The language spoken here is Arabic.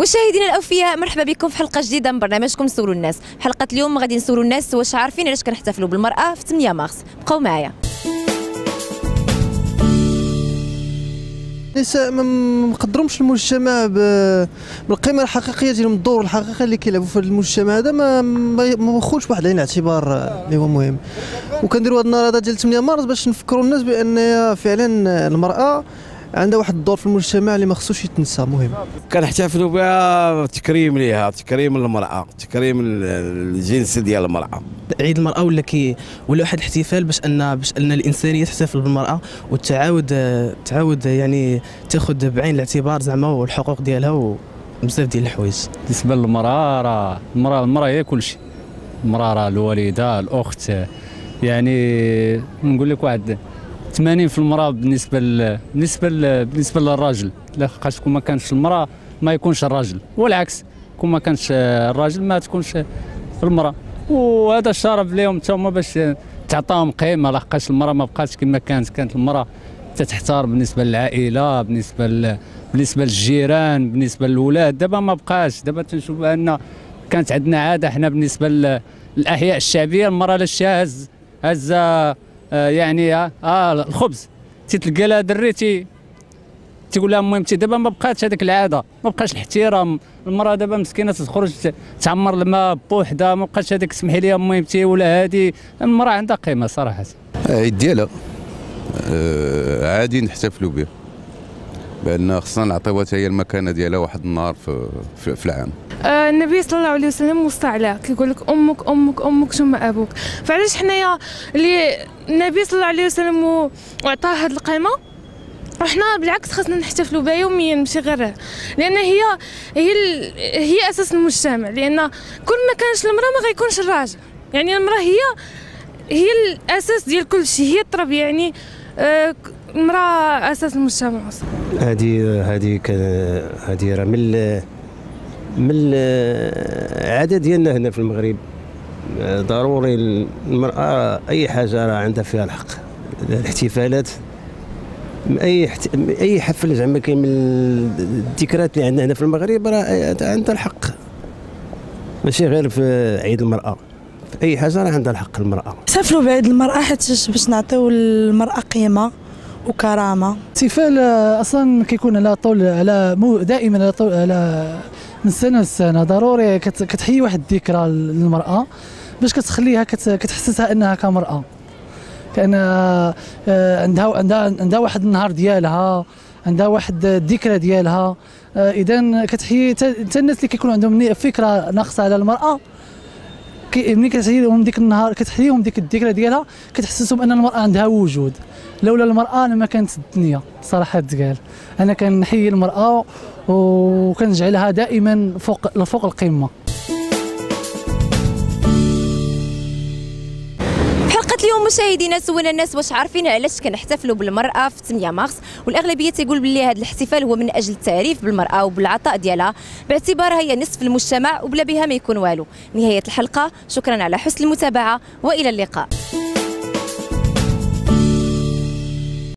مشاهدينا الاوفياء، مرحبا بكم في حلقه جديده من برنامجكم سولوا الناس. حلقه اليوم غادي نسولوا الناس واش عارفين علاش كنحتفلوا بالمراه في 8 مارس. بقاو معايا. النساء ما مقدرهمش المجتمع بالقيمه الحقيقيه ديالهم، الدور الحقيقي اللي كيلعبوا في المجتمع هذا ما واخدش واحد العين الاعتبار اللي هو مهم. وكنديروا هذا النهار هذا ديال 8 مارس باش نفكروا الناس بان فعلا المراه عندها واحد الدور في المجتمع اللي ما خصوش يتنسى، مهم. كنحتفلوا بها تكريم ليها، تكريم المرأة، تكريم الجنس ديال المرأة. عيد المرأة ولا واحد الاحتفال باش ان الانسانية تحتفل بالمرأة وتعاود يعني تاخذ بعين الاعتبار زعما والحقوق ديالها وبزاف ديال الحوايج. بالنسبة للمرأة راه المرأة هي كل شيء. المرأة راه الوالدة، الأخت، يعني نقول لك واحد 80% المرأة بالنسبة للراجل، لحقاش كون ما كانش المرأة ما يكونش الراجل، والعكس كون ما كانش الراجل ما تكونش المرأة. وهذا الشرف لهم تما باش تعطاهم قيمة، لحقاش المرأة ما بقاتش كما كانت المرأة تتحتار بالنسبة للعائلة، بالنسبة للجيران، بالنسبة للأولاد. دابا ما بقاش، دابا تنشوف أن كانت عندنا عادة حنا بالنسبة للأحياء الشعبية، المرأة لا شتيها هزة يعني الخبز تتلقى لها دري تقول لها مهمتي. دابا ما بقاتش هذيك العاده، ما بقاش الاحترام. المراه دابا مسكينه تخرج تعمر الماء بوحدها، ما بقاش هذيك سمحي لي مهمتي ولا هذه. المراه عندها قيمه صراحه. العيد ديالها عادي نحتفلوا به، بان خصنا نعطيوها هي المكانه ديالها واحد النهار في العام. النبي صلى الله عليه وسلم وصى عليها، كيقول لك امك امك امك ثم ابوك. فعلاش حنايا اللي النبي صلى الله عليه وسلم وعطاه هذه القيمه، وحنا بالعكس خاصنا نحتفلوا بها يوميا، ماشي غير لان هي اساس المجتمع. لان كل ما كانش المراه ما غيكونش الراجل، يعني المراه هي الاساس ديال كل شيء، هي التربيه. يعني المراه اساس المجتمع. هذه راه من العاده ديالنا هنا في المغرب. ضروري المراه اي حاجه راه عندها فيها الحق. الاحتفالات اي حفل زعما كاين من الذكريات اللي عندنا هنا في المغرب راه عندها الحق، ماشي غير في عيد المراه، في اي حاجه راه عندها الحق المراه. احتفلوا بعيد المراه حيت باش نعطيو للمراه قيمه وكرامه. الاحتفال اصلا كيكون على طول دائما على طول من سنه لسنه. ضروري كتحيي واحد الذكرى للمراه باش كتخليها كتحسسها انها كمراه، كأنها عندها واحد النهار ديالها، عندها واحد الذكرى ديالها. اذا كتحيي حتى الناس اللي كيكون عندهم فكره ناقصه على المراه، ملي كتحييهم ديك النهار، كتحييهم ديك الذكرى ديالها، كتحسسهم ان المراه عندها وجود. لولا المراه ما كانت الدنيا صراحه تقال. انا كنحيي المراه وكنجعلها دائما فوق القمه. اليوم مشاهدينا سولنا الناس واش عارفين علاش كنحتفلوا بالمراه في 8 مارس، والاغلبيه تيقول باللي هذا الاحتفال هو من اجل التعريف بالمراه وبالعطاء ديالها، باعتبارها هي نصف المجتمع وبلا بها ما يكون والو. نهايه الحلقه، شكرا على حسن المتابعه والى اللقاء.